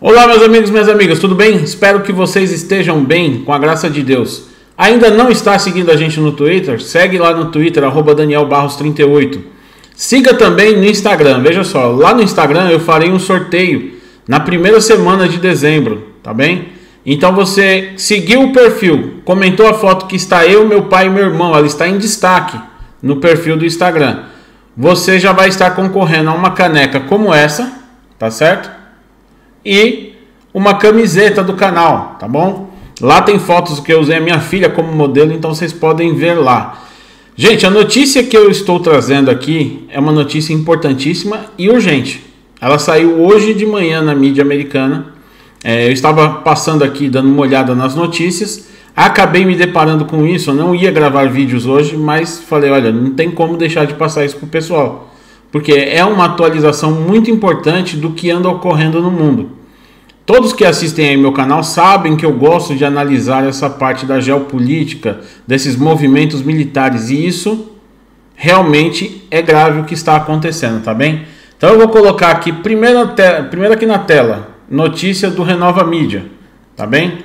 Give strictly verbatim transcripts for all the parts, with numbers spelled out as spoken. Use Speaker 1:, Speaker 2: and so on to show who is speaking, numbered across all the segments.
Speaker 1: Olá, meus amigos e minhas amigas, tudo bem? Espero que vocês estejam bem, com a graça de Deus. Ainda não está seguindo a gente no Twitter? Segue lá no Twitter, arroba Daniel Barros trinta e oito. Siga também no Instagram, veja só, lá no Instagram eu farei um sorteio na primeira semana de dezembro, tá bem? Então você seguiu o perfil, comentou a foto que está eu, meu pai e meu irmão, ela está em destaque no perfil do Instagram. Você já vai estar concorrendo a uma caneca como essa, tá certo? E uma camiseta do canal, tá bom? Lá tem fotos que eu usei a minha filha como modelo, então vocês podem ver lá. Gente, a notícia que eu estou trazendo aqui é uma notícia importantíssima e urgente. Ela saiu hoje de manhã na mídia americana. É, eu estava passando aqui, dando uma olhada nas notícias. Acabei me deparando com isso. Eu não ia gravar vídeos hoje, mas falei, olha, não tem como deixar de passar isso para o pessoal. Porque é uma atualização muito importante do que anda ocorrendo no mundo. Todos que assistem aí meu canal sabem que eu gosto de analisar essa parte da geopolítica, desses movimentos militares. E isso realmente é grave o que está acontecendo, tá bem? Então eu vou colocar aqui, primeiro, primeiro aqui na tela, notícia do Renova Mídia, tá bem?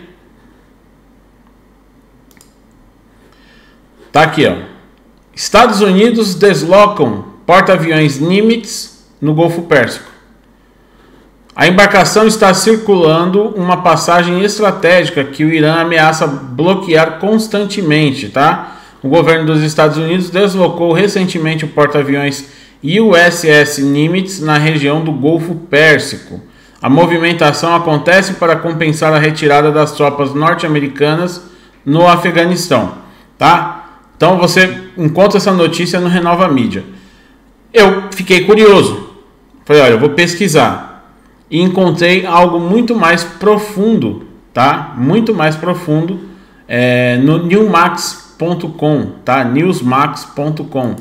Speaker 1: Tá aqui, ó. Estados Unidos deslocam porta-aviões Nimitz no Golfo Pérsico. A embarcação está circulando uma passagem estratégica que o Irã ameaça bloquear constantemente, tá? O governo dos Estados Unidos deslocou recentemente o porta-aviões U S S Nimitz na região do Golfo Pérsico. A movimentação acontece para compensar a retirada das tropas norte-americanas no Afeganistão, tá? Então você encontra essa notícia no Renova Mídia. Eu fiquei curioso. Falei, olha, eu vou pesquisar. E encontrei algo muito mais profundo, tá? Muito mais profundo é, no newsmax ponto com, tá? newsmax ponto com.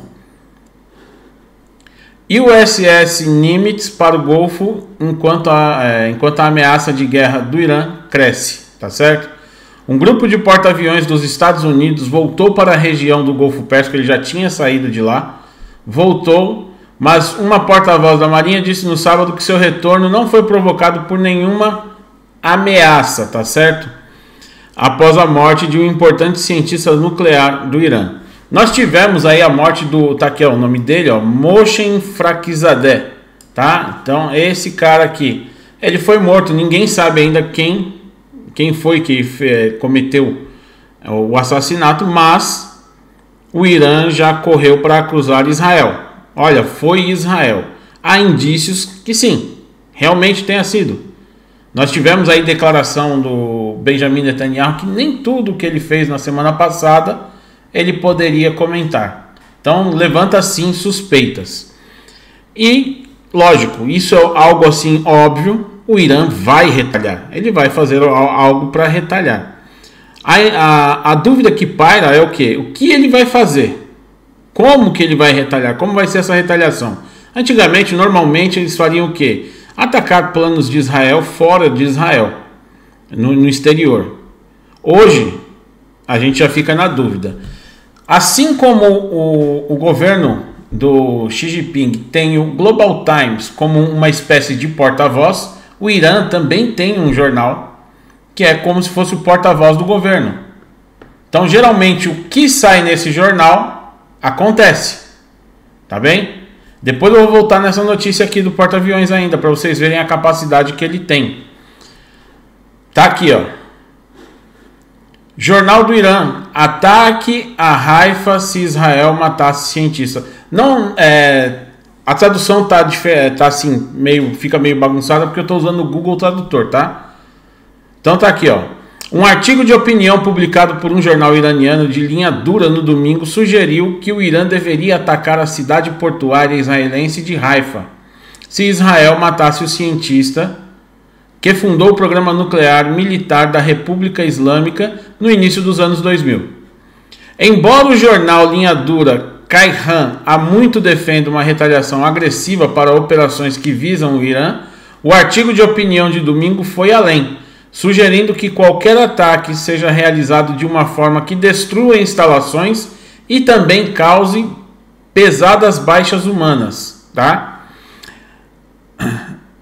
Speaker 1: U S S Nimitz para o Golfo enquanto a, é, enquanto a ameaça de guerra do Irã cresce, tá certo? Um grupo de porta-aviões dos Estados Unidos voltou para a região do Golfo Pérsico, ele já tinha saído de lá, voltou. Mas uma porta-voz da Marinha disse no sábado que seu retorno não foi provocado por nenhuma ameaça, tá certo? Após a morte de um importante cientista nuclear do Irã. Nós tivemos aí a morte do, tá aqui ó, o nome dele, ó, Mohsen Fakhrizadeh, tá? Então esse cara aqui, ele foi morto, ninguém sabe ainda quem, quem foi que é, cometeu o assassinato, mas o Irã já correu para acusar Israel. Olha, foi Israel. Há indícios que sim, realmente tenha sido. Nós tivemos aí declaração do Benjamin Netanyahu que nem tudo que ele fez na semana passada ele poderia comentar. Então levanta sim suspeitas. E, lógico, isso é algo assim óbvio, o Irã vai retalhar. Ele vai fazer algo para retalhar. A, a, a dúvida que paira é o quê? O que ele vai fazer? Como que ele vai retalhar? Como vai ser essa retaliação? Antigamente, normalmente, eles fariam o quê? Atacar planos de Israel fora de Israel, no, no exterior. Hoje, a gente já fica na dúvida. Assim como o, o governo do Xi Jinping tem o Global Times como uma espécie de porta-voz, o Irã também tem um jornal que é como se fosse o porta-voz do governo. Então, geralmente, o que sai nesse jornal acontece, tá bem? Depois eu vou voltar nessa notícia aqui do porta-aviões ainda, para vocês verem a capacidade que ele tem. Tá aqui, ó. Jornal do Irã. Ataque a Haifa se Israel matasse cientista. Não, é, a tradução tá, tá assim, meio, fica meio bagunçada porque eu estou usando o Google Tradutor, tá? Então tá aqui, ó. Um artigo de opinião publicado por um jornal iraniano de linha dura no domingo sugeriu que o Irã deveria atacar a cidade portuária israelense de Haifa se Israel matasse o cientista que fundou o programa nuclear militar da República Islâmica no início dos anos dois mil. Embora o jornal linha dura Kayhan há muito defenda uma retaliação agressiva para operações que visam o Irã, o artigo de opinião de domingo foi além, sugerindo que qualquer ataque seja realizado de uma forma que destrua instalações e também cause pesadas baixas humanas, tá?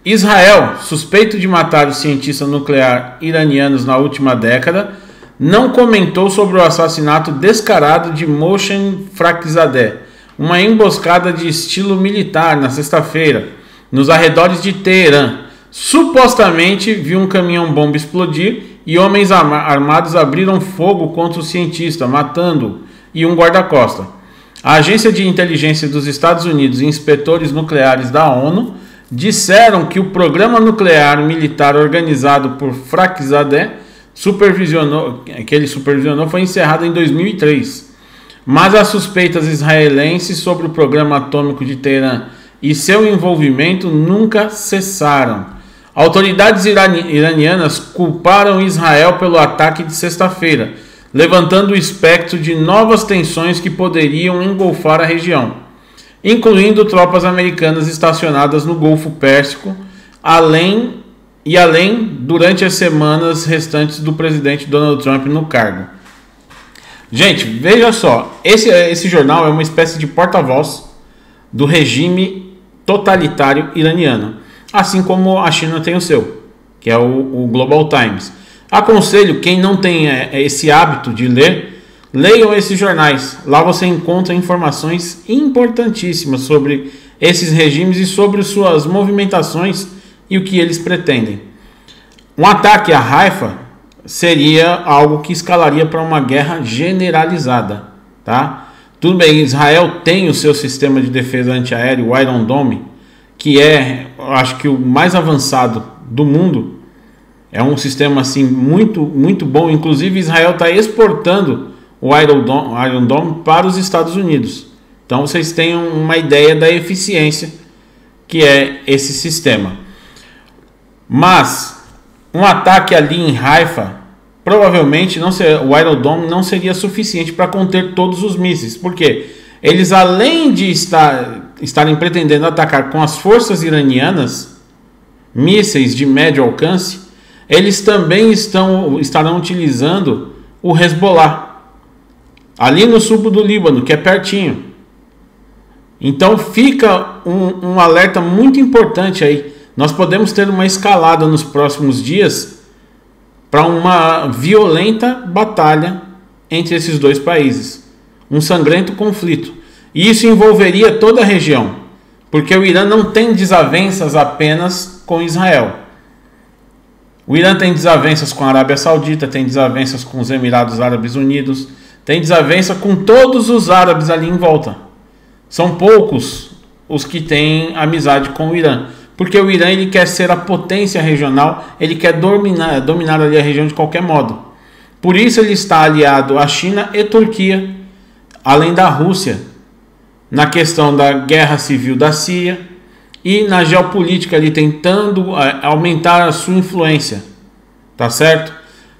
Speaker 1: Israel, suspeito de matar os cientistas nucleares iranianos na última década, não comentou sobre o assassinato descarado de Mohsen Fakhrizadeh, uma emboscada de estilo militar na sexta-feira, nos arredores de Teherã. Supostamente viu um caminhão-bomba explodir e homens armados abriram fogo contra o cientista, matando-o e um guarda-costas. A Agência de Inteligência dos Estados Unidos e inspetores nucleares da ONU disseram que o programa nuclear militar organizado por Fakhrizadeh supervisionou, que ele supervisionou foi encerrado em dois mil e três. Mas as suspeitas israelenses sobre o programa atômico de Teherã e seu envolvimento nunca cessaram. Autoridades iranianas culparam Israel pelo ataque de sexta-feira, levantando o espectro de novas tensões que poderiam engolfar a região, incluindo tropas americanas estacionadas no Golfo Pérsico, além e além durante as semanas restantes do presidente Donald Trump no cargo. Gente, veja só, esse, esse jornal é uma espécie de porta-voz do regime totalitário iraniano, assim como a China tem o seu, que é o, o Global Times. Aconselho quem não tem é, esse hábito de ler, leiam esses jornais. Lá você encontra informações importantíssimas sobre esses regimes e sobre suas movimentações e o que eles pretendem. Um ataque a Haifa seria algo que escalaria para uma guerra generalizada, tá? Tudo bem, Israel tem o seu sistema de defesa antiaéreo, o Iron Dome, que é, acho que o mais avançado do mundo. É um sistema assim muito, muito bom. Inclusive Israel está exportando o Iron Dome, Iron Dome para os Estados Unidos. Então vocês têm uma ideia da eficiência que é esse sistema. Mas um ataque ali em Haifa, provavelmente não ser, o Iron Dome não seria suficiente para conter todos os mísseis. Por quê? Eles, além de estar, estarem pretendendo atacar com as forças iranianas, mísseis de médio alcance, eles também estão, estarão utilizando o Hezbollah, ali no sul do Líbano, que é pertinho. Então fica um, um alerta muito importante aí. Nós podemos ter uma escalada nos próximos dias para uma violenta batalha entre esses dois países. Um sangrento conflito. E isso envolveria toda a região, porque o Irã não tem desavenças apenas com Israel. O Irã tem desavenças com a Arábia Saudita, tem desavenças com os Emirados Árabes Unidos, tem desavença com todos os árabes ali em volta. São poucos os que têm amizade com o Irã, porque o Irã ele quer ser a potência regional, ele quer dominar, dominar ali a região de qualquer modo. Por isso ele está aliado à China e Turquia, além da Rússia, na questão da guerra civil da Síria e na geopolítica ali tentando aumentar a sua influência, tá certo?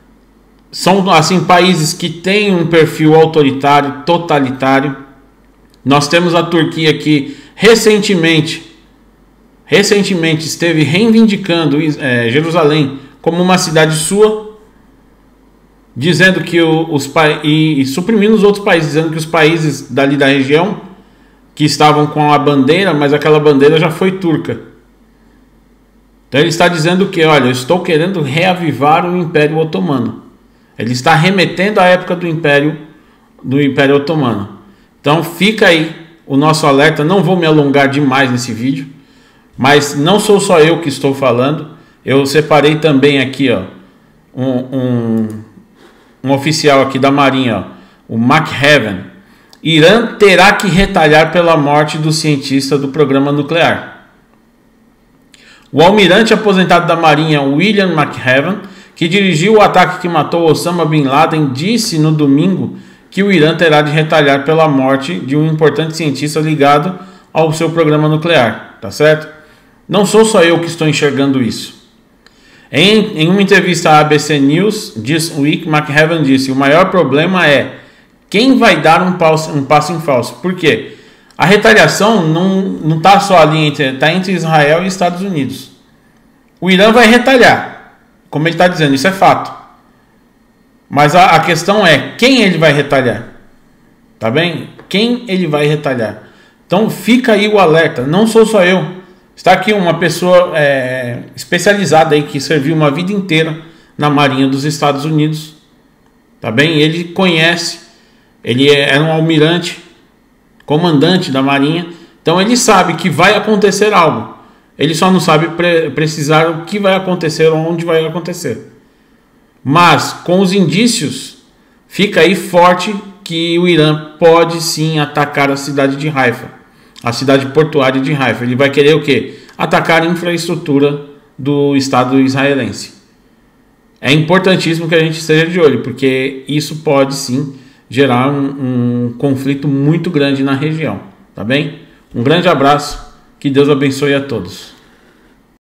Speaker 1: São assim países que têm um perfil autoritário, totalitário. Nós temos a Turquia que recentemente recentemente esteve reivindicando é, Jerusalém como uma cidade sua, dizendo que o, os e, e suprimindo os outros países, dizendo que os países dali da região que estavam com a bandeira, mas aquela bandeira já foi turca. Então ele está dizendo que, olha, eu estou querendo reavivar o Império Otomano. Ele está remetendo à época do Império do Império Otomano. Então fica aí o nosso alerta. Não vou me alongar demais nesse vídeo, mas não sou só eu que estou falando. Eu separei também aqui, ó, um, um, um oficial aqui da Marinha, ó, o McHaven. Irã terá que retalhar pela morte do cientista do programa nuclear. O almirante aposentado da Marinha William McHaven, que dirigiu o ataque que matou Osama Bin Laden, disse no domingo que o Irã terá de retalhar pela morte de um importante cientista ligado ao seu programa nuclear, tá certo? Não sou só eu que estou enxergando isso. Em, em uma entrevista à A B C News This Week, McHaven disse: o maior problema é quem vai dar um passo, um passo em falso. Por quê? A retaliação não está só ali entre, tá entre Israel e Estados Unidos. O Irã vai retalhar, como ele está dizendo, isso é fato. Mas a, a questão é quem ele vai retalhar. Tá bem? Quem ele vai retalhar. Então fica aí o alerta. Não sou só eu. Está aqui uma pessoa é, especializada aí que serviu uma vida inteira na Marinha dos Estados Unidos, tá bem? Ele conhece, ele era um almirante, comandante da Marinha, então ele sabe que vai acontecer algo. Ele só não sabe pre precisar o que vai acontecer ou onde vai acontecer. Mas com os indícios, fica aí forte que o Irã pode sim atacar a cidade de Haifa, a cidade portuária de Haifa. Ele vai querer o quê? Atacar a infraestrutura do Estado israelense. É importantíssimo que a gente esteja de olho, porque isso pode sim gerar um, um conflito muito grande na região, tá bem? Um grande abraço, que Deus abençoe a todos.